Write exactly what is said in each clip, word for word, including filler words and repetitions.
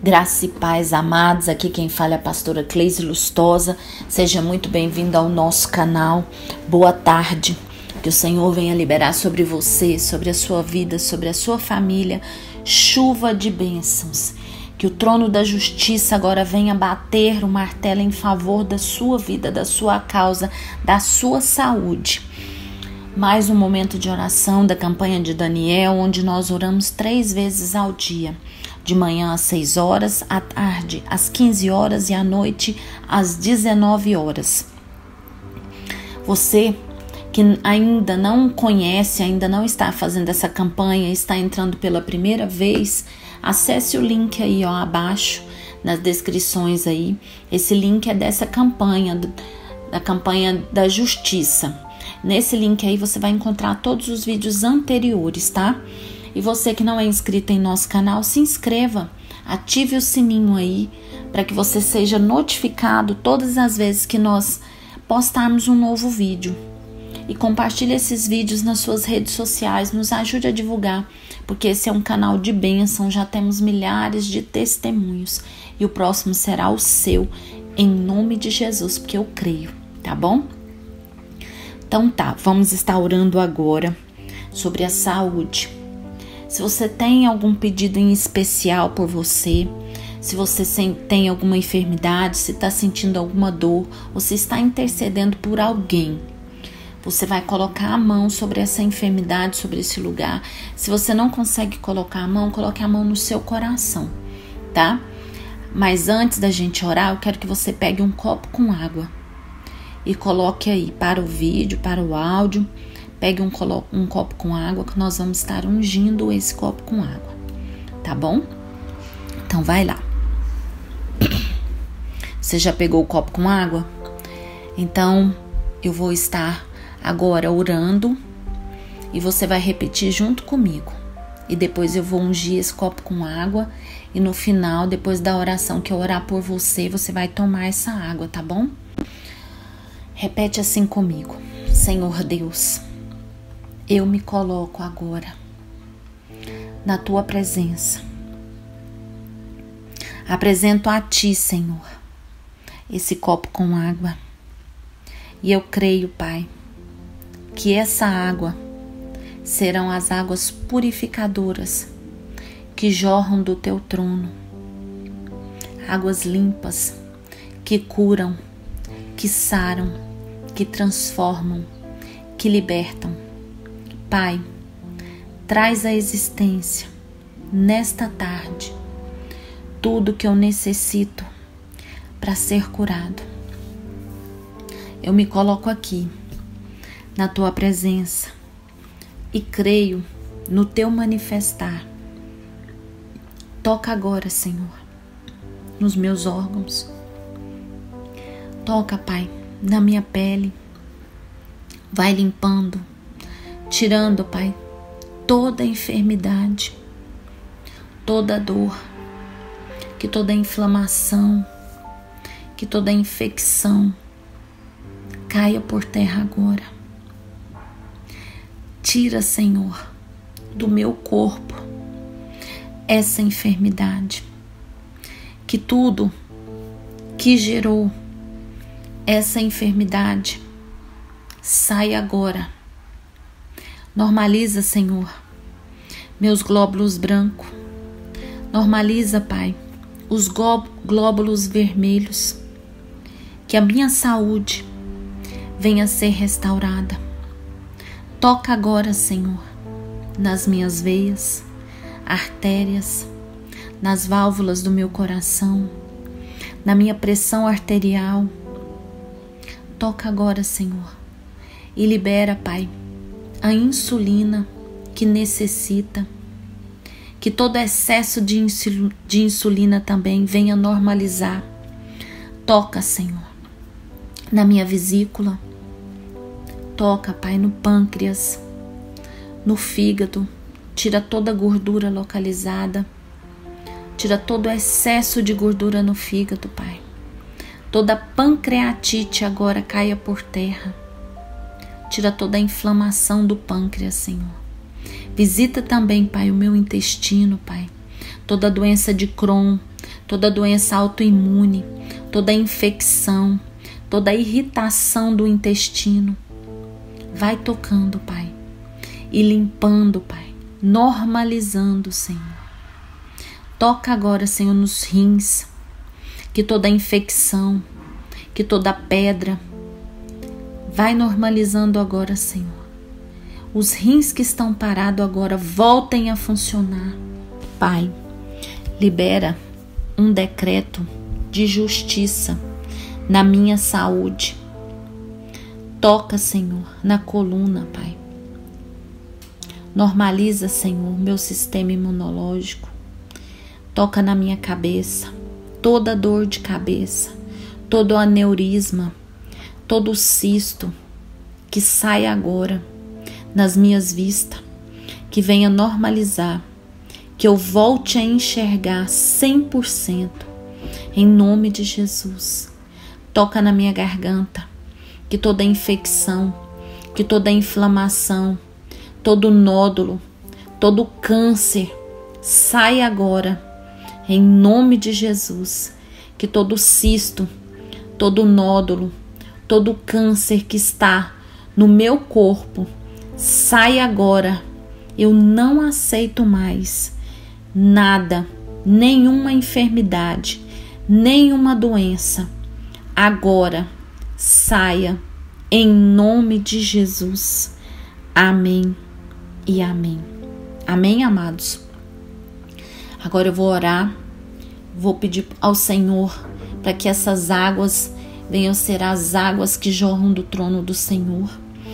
Graça e paz, amados, aqui quem fala é a pastora Cleise Lustosa. Seja muito bem-vindo ao nosso canal. Boa tarde, que o Senhor venha liberar sobre você, sobre a sua vida, sobre a sua família, chuva de bênçãos. Que o trono da justiça agora venha bater o martelo em favor da sua vida, da sua causa, da sua saúde. Mais um momento de oração da campanha de Daniel, onde nós oramos três vezes ao dia. De manhã às seis horas, à tarde às quinze horas e à noite às dezenove horas. Você que ainda não conhece, ainda não está fazendo essa campanha, está entrando pela primeira vez, acesse o link aí ó, abaixo, nas descrições aí. Esse link é dessa campanha, da campanha da justiça. Nesse link aí você vai encontrar todos os vídeos anteriores, tá? E você que não é inscrito em nosso canal, se inscreva, ative o sininho aí, para que você seja notificado todas as vezes que nós postarmos um novo vídeo. E compartilhe esses vídeos nas suas redes sociais, nos ajude a divulgar, porque esse é um canal de bênção, já temos milhares de testemunhos. E o próximo será o seu, em nome de Jesus, porque eu creio, tá bom? Então tá, vamos estar orando agora sobre a saúde. Se você tem algum pedido em especial por você, se você tem alguma enfermidade, se está sentindo alguma dor, ou se está intercedendo por alguém, você vai colocar a mão sobre essa enfermidade, sobre esse lugar. Se você não consegue colocar a mão, coloque a mão no seu coração, tá? Mas antes da gente orar, eu quero que você pegue um copo com água e coloque aí para o vídeo, para o áudio. Pegue um, um copo com água, que nós vamos estar ungindo esse copo com água, tá bom? Então vai lá. Você já pegou o copo com água? Então eu vou estar agora orando e você vai repetir junto comigo. E depois eu vou ungir esse copo com água e no final, depois da oração que eu orar por você, você vai tomar essa água, tá bom? Repete assim comigo. Senhor Deus, eu me coloco agora na tua presença. Apresento a ti, Senhor, esse copo com água. E eu creio, Pai, que essa água serão as águas purificadoras que jorram do teu trono. Águas limpas que curam, que saram, que transformam, que libertam. Pai, traz à existência, nesta tarde, tudo que eu necessito para ser curado. Eu me coloco aqui, na tua presença, e creio no teu manifestar. Toca agora, Senhor, nos meus órgãos. Toca, Pai, na minha pele. Vai limpando, tirando, Pai, toda a enfermidade, toda a dor, que toda a inflamação, que toda a infecção caia por terra agora. Tira, Senhor, do meu corpo essa enfermidade, que tudo que gerou essa enfermidade saia agora. Normaliza, Senhor, meus glóbulos brancos. Normaliza, Pai, os glóbulos vermelhos. Que a minha saúde venha a ser restaurada. Toca agora, Senhor, nas minhas veias, artérias, nas válvulas do meu coração, na minha pressão arterial. Toca agora, Senhor, e libera, Pai, a insulina que necessita, que todo excesso de, insul de insulina também venha normalizar. Toca, Senhor, na minha vesícula. Toca, Pai, no pâncreas, no fígado. Tira toda a gordura localizada. Tira todo o excesso de gordura no fígado, Pai. Toda pancreatite agora caia por terra. Tira toda a inflamação do pâncreas, Senhor. Visita também, Pai, o meu intestino, Pai. Toda doença de Crohn, toda doença autoimune, toda infecção, toda irritação do intestino. Vai tocando, Pai, e limpando, Pai, normalizando, Senhor. Toca agora, Senhor, nos rins, que toda infecção, que toda pedra, vai normalizando agora, Senhor. Os rins que estão parados agora voltem a funcionar. Pai, libera um decreto de justiça na minha saúde. Toca, Senhor, na coluna, Pai. Normaliza, Senhor, meu sistema imunológico. Toca na minha cabeça, toda dor de cabeça, todo aneurisma, todo cisto, que saia agora nas minhas vistas, que venha normalizar, que eu volte a enxergar cem por cento, em nome de Jesus. Toca na minha garganta, que toda infecção, que toda inflamação, todo nódulo, todo câncer, saia agora, em nome de Jesus. Que todo cisto, todo nódulo, todo câncer que está no meu corpo, saia agora. Eu não aceito mais nada, nenhuma enfermidade, nenhuma doença. Agora, saia em nome de Jesus. Amém e amém. Amém, amados? Agora eu vou orar, vou pedir ao Senhor para que essas águas venham ser as águas que jorram do trono do Senhor.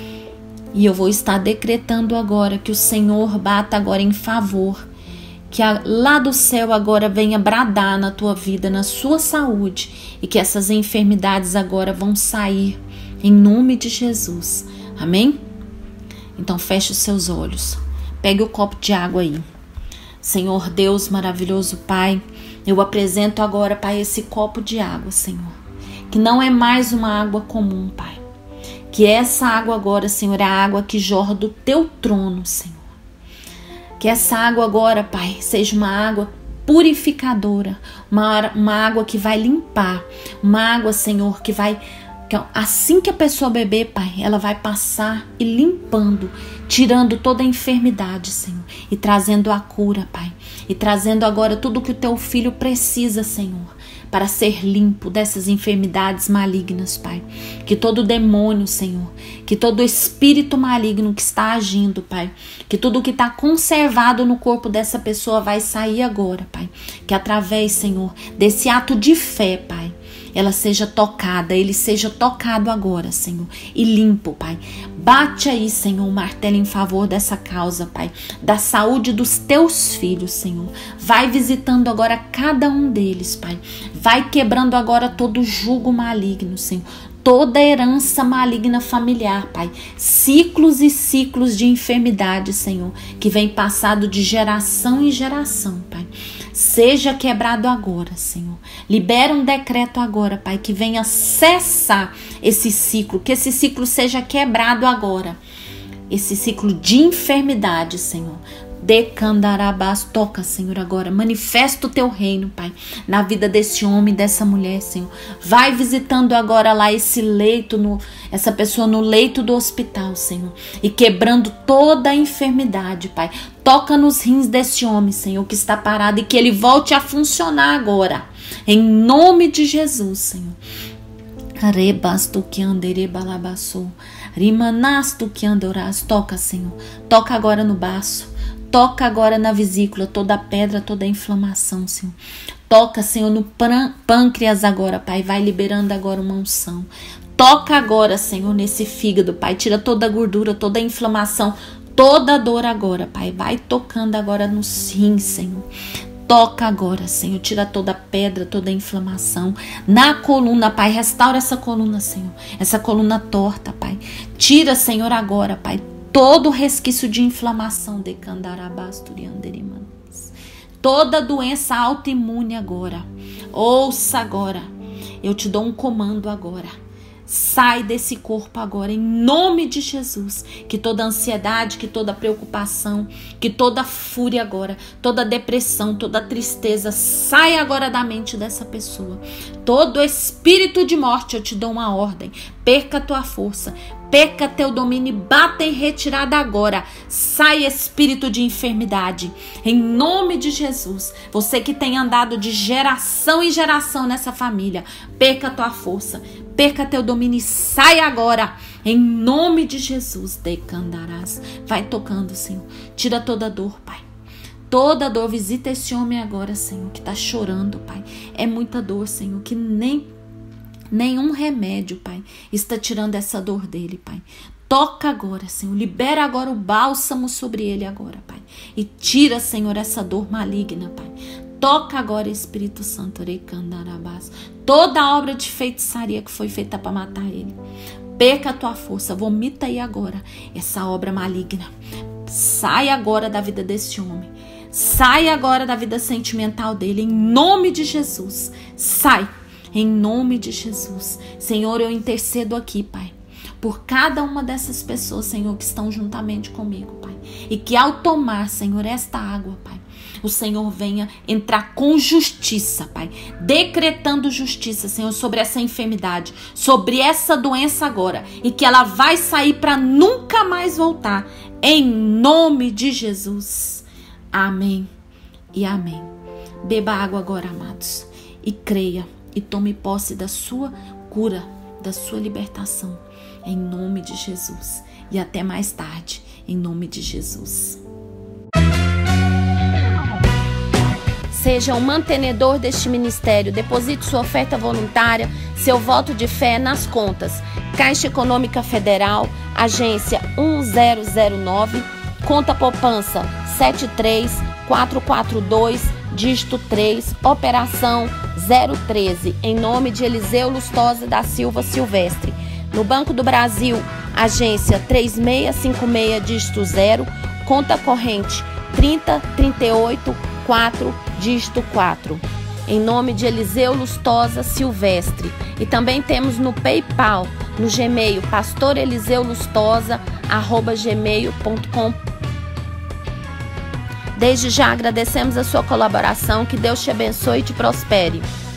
E eu vou estar decretando agora que o Senhor bata agora em favor, que lá do céu agora venha bradar na tua vida, na sua saúde, e que essas enfermidades agora vão sair em nome de Jesus. Amém? Então feche os seus olhos, pegue o copo de água aí. Senhor Deus maravilhoso Pai, eu apresento agora, Pai, esse copo de água, Senhor, que não é mais uma água comum, Pai. Que essa água agora, Senhor, é a água que jorra do teu trono, Senhor. Que essa água agora, Pai, seja uma água purificadora, uma, uma água que vai limpar, uma água, Senhor, que vai, que assim que a pessoa beber, Pai, ela vai passar e limpando, tirando toda a enfermidade, Senhor, e trazendo a cura, Pai, e trazendo agora tudo que o teu filho precisa, Senhor, para ser limpo dessas enfermidades malignas, Pai. Que todo demônio, Senhor, que todo espírito maligno que está agindo, Pai, que tudo que está conservado no corpo dessa pessoa vai sair agora, Pai. Que através, Senhor, desse ato de fé, Pai, ela seja tocada, ele seja tocado agora, Senhor, e limpo, Pai. Bate aí, Senhor, o martelo em favor dessa causa, Pai, da saúde dos teus filhos, Senhor. Vai visitando agora cada um deles, Pai. Vai quebrando agora todo jugo maligno, Senhor. Toda herança maligna familiar, Pai. Ciclos e ciclos de enfermidade, Senhor, que vem passado de geração em geração, Pai. Seja quebrado agora, Senhor. Libera um decreto agora, Pai, que venha cessar esse ciclo, que esse ciclo seja quebrado agora. Esse ciclo de enfermidade, Senhor. Decandarabás, toca, Senhor, agora. Manifesta o teu reino, Pai, na vida desse homem, dessa mulher, Senhor. Vai visitando agora lá esse leito, no, essa pessoa no leito do hospital, Senhor, e quebrando toda a enfermidade, Pai. Toca nos rins desse homem, Senhor, que está parado, e que ele volte a funcionar agora, em nome de Jesus, Senhor. Rebasto que andere balabaçou, rimanasto que andoras. Toca, Senhor, toca agora no baço. Toca agora na vesícula, toda a pedra, toda a inflamação, Senhor. Toca, Senhor, no pâncreas agora, Pai. Vai liberando agora uma unção. Toca agora, Senhor, nesse fígado, Pai. Tira toda a gordura, toda a inflamação, toda a dor agora, Pai. Vai tocando agora nos rins, Senhor. Toca agora, Senhor. Tira toda a pedra, toda a inflamação. Na coluna, Pai. Restaura essa coluna, Senhor. Essa coluna torta, Pai. Tira, Senhor, agora, Pai, todo resquício de inflamação, de candarabasturianderimanas. Toda doença autoimune agora. Ouça agora. Eu te dou um comando agora. sai desse corpo agora, em nome de Jesus. Que toda ansiedade, que toda preocupação, que toda fúria agora, toda depressão, toda tristeza, sai agora da mente dessa pessoa. Todo espírito de morte, eu te dou uma ordem, perca a tua força, perca teu domínio e bata em retirada agora. Sai espírito de enfermidade, em nome de Jesus. Você que tem andado de geração em geração nessa família, perca a tua força, perca teu domínio e sai agora, em nome de Jesus. Decandarás. Vai tocando, Senhor. Tira toda dor, Pai. Toda dor, visita esse homem agora, Senhor, que tá chorando, Pai. É muita dor, Senhor, que nem nenhum remédio, Pai, está tirando essa dor dele, Pai. Toca agora, Senhor. Libera agora o bálsamo sobre ele agora, Pai. E tira, Senhor, essa dor maligna, Pai. Toca agora, Espírito Santo. Toda obra de feitiçaria que foi feita para matar ele, perca a tua força. Vomita aí agora essa obra maligna. Sai agora da vida desse homem. Sai agora da vida sentimental dele. Em nome de Jesus. Sai. Em nome de Jesus. Senhor, eu intercedo aqui, Pai, por cada uma dessas pessoas, Senhor, que estão juntamente comigo, Pai. E que ao tomar, Senhor, esta água, Pai, o Senhor venha entrar com justiça, Pai. Decretando justiça, Senhor, sobre essa enfermidade, sobre essa doença agora. E que ela vai sair para nunca mais voltar. Em nome de Jesus. Amém e amém. Beba água agora, amados. E creia. E tome posse da sua cura, da sua libertação. Em nome de Jesus. E até mais tarde. Em nome de Jesus. Seja um mantenedor deste ministério. Deposite sua oferta voluntária, seu voto de fé nas contas. Caixa Econômica Federal, agência um zero zero nove, conta poupança sete três quatro quatro dois, dígito três, operação zero treze, em nome de Eliseu Lustosa da Silva Silvestre. No Banco do Brasil, agência três seis cinco seis, dígito zero, conta corrente trinta, trinta e oito, quatro, dígito quatro. Em nome de Eliseu Lustosa Silvestre. E também temos no PayPal, no Gmail, pastoreliseulustosa arroba gmail ponto com. Desde já agradecemos a sua colaboração. Que Deus te abençoe e te prospere.